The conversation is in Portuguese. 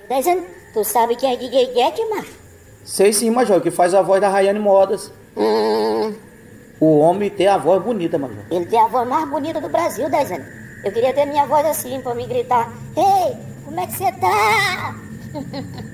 Dezano, tu sabe quem é DJ Jack, macho? Sei sim, Major, que faz a voz da Rayane Modas. O homem tem a voz bonita, Major. Ele tem a voz mais bonita do Brasil, Dezano. Eu queria ter minha voz assim, pra me gritar: Ei, como é que você tá?